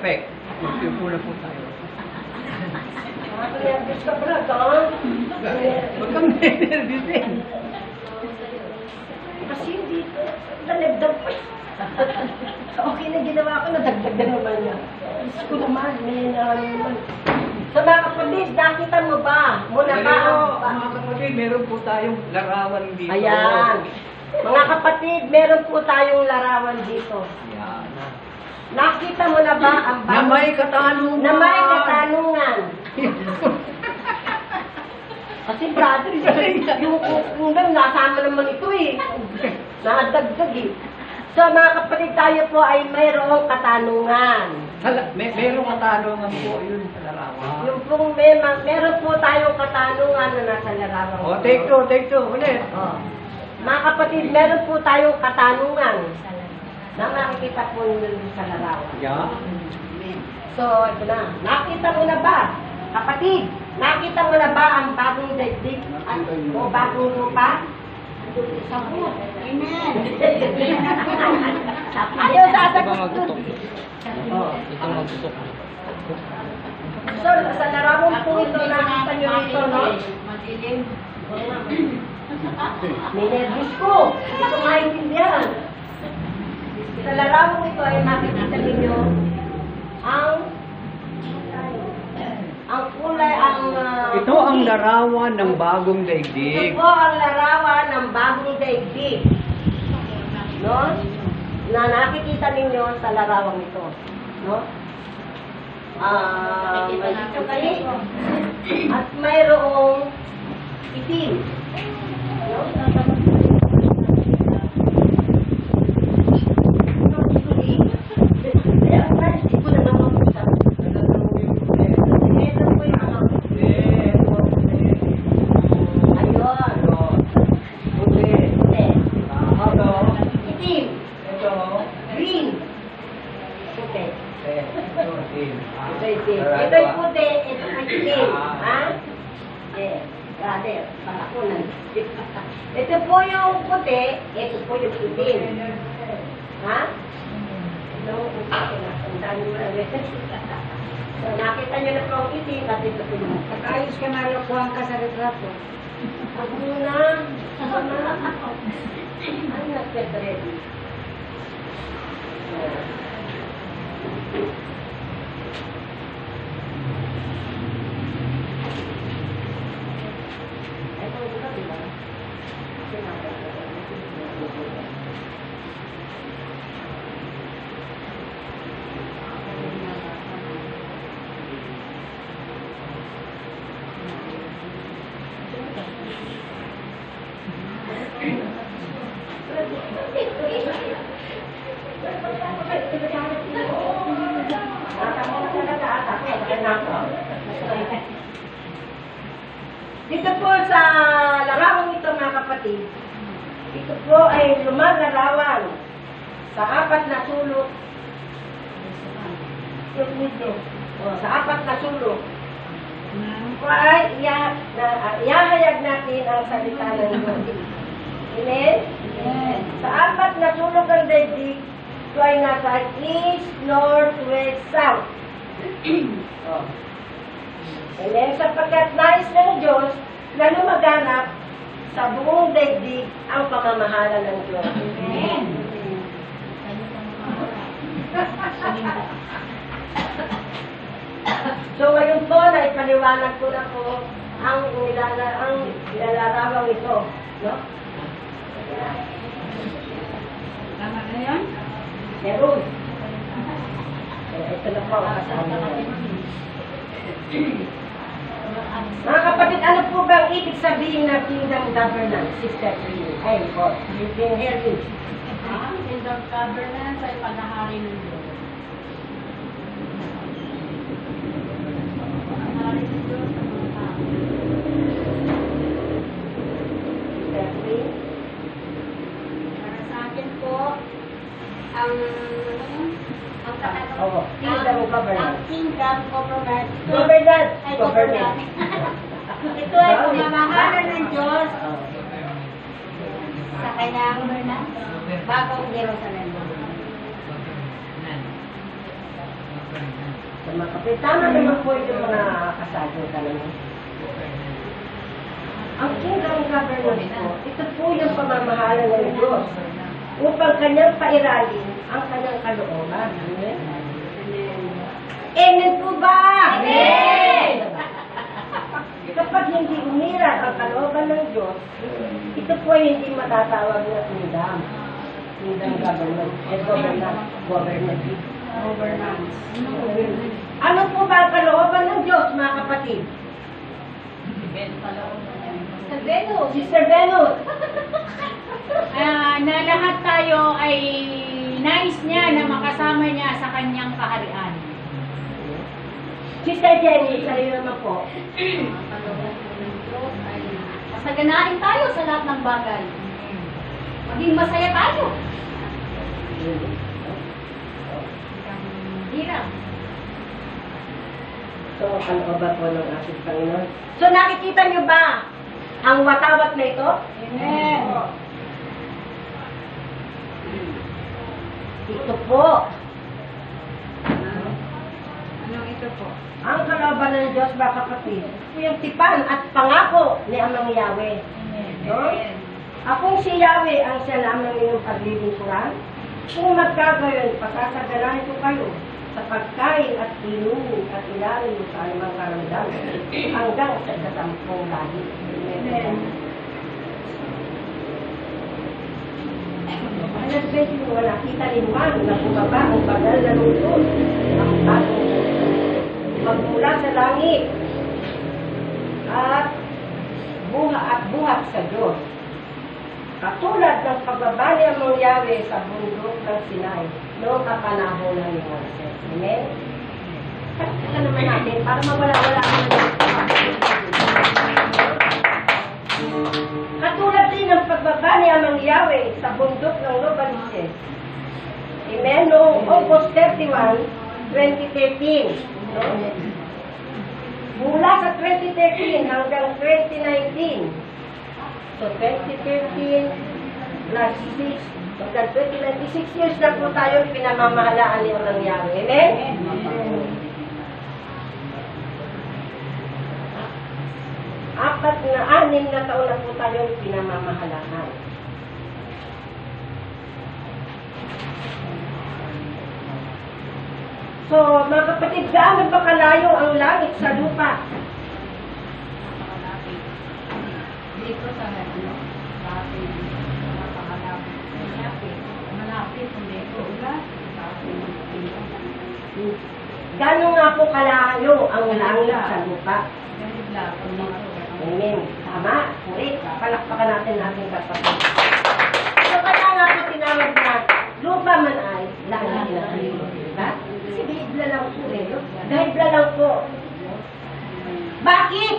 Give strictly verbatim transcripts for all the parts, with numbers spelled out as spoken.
effect. Magpipo na po tayo. Nervous ka pala, Don. Huwag kang nervousin. Kasi hindi, nalagdag pa. Okay na ginawa ko, nadagdag na naman niya. Diyos ko naman, may naman. So mga kapatid, nakita mo ba? Muna ba ang... Mga kapatid, meron po tayong larawan dito. Ayan. Mga kapatid, meron po tayong larawan dito. Ayan. Nakita mo na ba ang Na bagong... may katanungan. Na may katanungan. Kasi brother, yung kung nasama naman ito eh. Nakadagdag eh. So mga kapatid, tayo po ay mayroong katanungan. Hala, may, merong katanungan po yun sa larawan. Yung pong may, meron po tayong katanungan na nasa larawan. O, take two, take two, ulit. Oh. Mga kapatid, meron po tayong katanungan na makikita po nyo sa larawan. Yeah. So, ito na. Nakita mo na ba? Kapatid, nakita mo na ba ang bagong daigdig at o bagong lupa? Sa po. Amen. Ayaw sasagot. Ito magtutok. So, sa larawan po ito, nakita nyo rito, no? Ninervous ko. Hindi ko maintindihan. Sa larawan ito ay makikita ninyo ang ang kulay, ang... Uh, Ito ang larawan ng bagong Ito daigdig. po ang larawan ng bagong daigdig. No? Na nakikita ninyo sa larawan ito. No? Ah, may puti at mayroong itim. No? Ito'y puti, ito'y itim. Ha? Eh, brother, palakunan. Ito po yung puti, ito po yung itim. Ha? Ito, nakita nyo na rin. So, nakita nyo na po ang itim, at ito po yung... Ayos ka na, lokohan ka sa retrato. Ako muna. Ako na. I'm not yet ready. Dito po sa larawang ito mga kapatid, ito po ay lumang larawan sa apat na sulok. Ito, o, sa apat na sulok. Ito ay iya, na, uh, ihahayag natin ang salita ng Diyos. Amen? Amen. Sa apat na sulok ng daigdig, ito ay nasa east, north, west, south. Oh. And then, sapagkat nais ng Diyos na lumaganap sa buong daigdig ang pamamahala ng Diyos. Amen. So, ngayon po, na ipaliwanag ko na po ang nilala, ang nilalarawang ito. No? Tama na yan? Meron. Ito na po ang kasama. Mga kapatid, ano po ba ang ibig sabihin ng kingdom governance, Sister Trini? Ayun po, you can hear me. Ang kingdom governance ay panahari ng Diyos. Panahari ng Diyos sa mga tao. Sister Trini? Para sa akin po, ang ang katanong, Oo, kingdom governance. ang kingdom government. Governance. Ay, Governance. Ito ay pamamahala ng Diyos sa kanyang bagong Jerusalem. Sa mga kapatid, tama naman po yung mga kasago talaga. Ang kingdom governance po, ito po yung pamamahala ng Diyos upang kanyang pairalin ang kanyang kalooban. Amen? Amen po ba? Amen! Kapag hindi umiral ang kalooban ng Diyos, ito po ay hindi matatawag na kingdom. Kingdom government. Eh, governance. Governance. Governance. Ano po ba ang kalooban ng Diyos, mga kapatid? Sa Venus. Sister Venus. Ah, na lahat tayo ay nais niya na makasama niya sa kanyang kaharian. Sister Jenny, sa'yo naman po. Masaganain tayo sa lahat ng bagay. Maging masaya tayo. Hirap. So, kalooban po ng ating Panginoon. So, nakikita niyo ba ang watawat na ito? Amen. Ito po. Anong ito po? Ang kalooban ng Diyos, mga kapatid, ito yung tipan at pangako ni Amang Yahweh. No? Akong si Yahweh ang siya lamang inyong paglilingkuran. Kung magkagayon, pagkasaganahin ko kayo sa pagkain at inumin at ilalim sa anumang karamdaman hanggang sa ikasampung lahi. Amen. Alas beses mo nakita rin man na bumaba ang banal na lungsod ng bagong magmula sa langit at buha at buhat sa Diyos. Katulad ng pagbaba ni Amang Yahweh sa bundok ng Sinai noong kapanahon ng Moses. Amen? Kaya naman natin para mawala-wala naman. Katulad din ng pagbaba ni Amang Yahweh sa bundok ng Lobanises. Amen? Noong August thirty-one, twenty thirteen. No? Mula sa twenty thirteen hanggang twenty nineteen. So, twenty thirteen plus six, hanggang twenty ninety-six years na po tayo pinamamahalaan ni Amang Yahweh. Amen? Amen. Apat na, anim na taon na po tayo pinamamahalaan. So, mga kapatid, gaano ba kalayo ang langit sa lupa? Dito sa ano, dati, napakalapit. Malapit. Malapit, hindi ko. Gaano nga po kalayo ang langit sa lupa? Ganit lang. Amen. Tama. Ulit. Palakpakan natin ating kapatid. So, kaya nga po tinawag na lupa man ay langit na rin. Diba? Kasi bihibla lang po eh. No? Bihibla lang po. Bakit?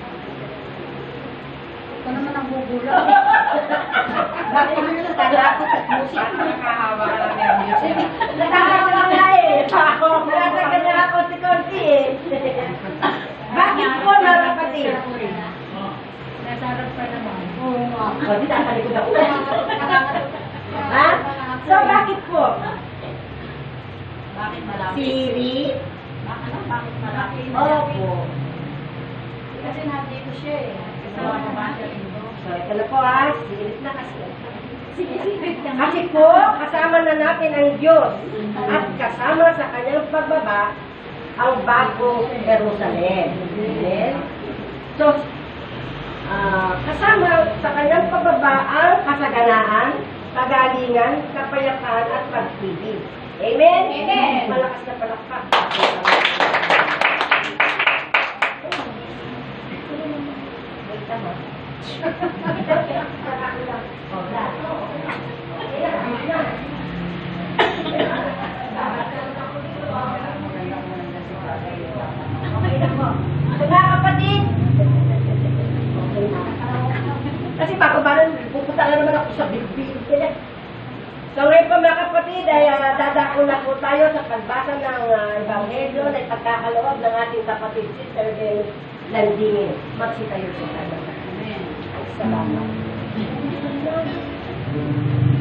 Ito naman ang bubula. Bakit mo sa tagakot at musik? Nakakahawa ka lang yung music. Nakakawa lang nga eh. Ako, natagal na ako si Conti eh. Bakit po, mga kapatid? Nasarap pa naman. Oo nga. O, di tatalikod ako. Ha? So, bakit po? Bakit malapit? Siri? Bakit, bakit malapit? Opo. Kasi nandito siya eh. Kasama mo ba siya rin doon? So, ito na po ha. Sirit na kasi. Kasi po, kasama na natin ang Diyos at kasama sa kanyang pagbaba ang bagong Jerusalem. Amen? So, uh, kasama sa kanyang pagbaba ang kasaganaan, kagalingan, kapayapaan at pag-ibig. Amen? Amen. Malakas na palakpak. Wait naman. Mga kapatid, kasi pagkabalan, pupunta na naman ako sa big-big. So ngayon po mga kapatid, ay uh, dadako na po tayo sa pagbasa ng uh, Ebanghelyo na ipagkakaloob ng ating kapatid Sister Venus Landingin. Magsitayo po tayo. Amen. Salamat.